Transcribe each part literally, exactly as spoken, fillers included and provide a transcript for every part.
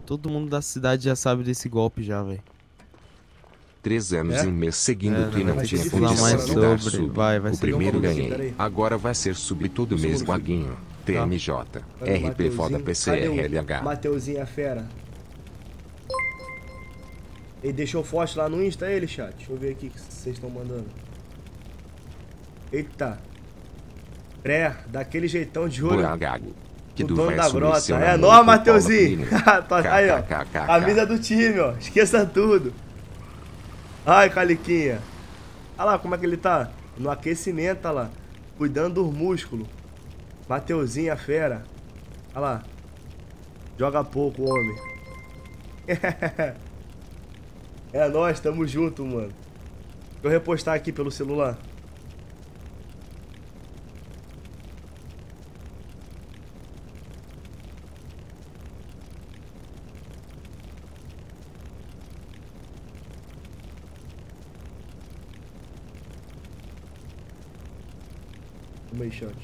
Todo mundo da cidade já sabe desse golpe já, velho. Três anos É? e um mês seguindo É, tu e não, não vai tinha ser condição difícil de agora, dar não. sub. Vai, vai O ser primeiro difícil. ganhei. Peraí. Agora vai ser sub todo Um mês, segundo, filho. Guaguinho. T M J. Cadê o R P Foda Mateuzinho? P C Cadê R o L H. Mateuzinho, a fera? Ele deixou forte lá no Insta, ele, chat? Deixa eu ver aqui o que vocês estão mandando. Eita. Pré, daquele jeitão de olho. Buragago. Que O do dono vai da assumir grota. seu É namoro nóis, com Paula Mateuzinho. Plínio. Tá aí, ó. KKKK. Camisa do time, ó. Esqueça tudo. Ai, Caliquinha. Olha lá como é que ele tá. No aquecimento, olha lá. Cuidando dos músculos. Mateuzinho, a fera. Olha lá. Joga pouco, homem. É nóis, tamo junto, mano. Deixa eu repostar aqui pelo celular. Calma aí, chat.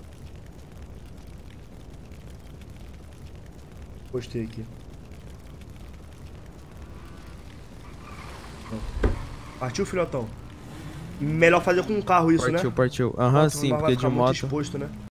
Postei aqui. Partiu, filhotão? Melhor fazer com um carro isso, Partiu, né? partiu. Aham, Moto sim, vai porque de ficar muito moto. exposto, né?